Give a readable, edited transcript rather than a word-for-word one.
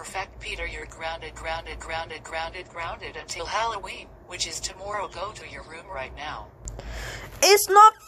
perfect, Peter. You're grounded until Halloween, which is tomorrow. Go to your room right now. It's not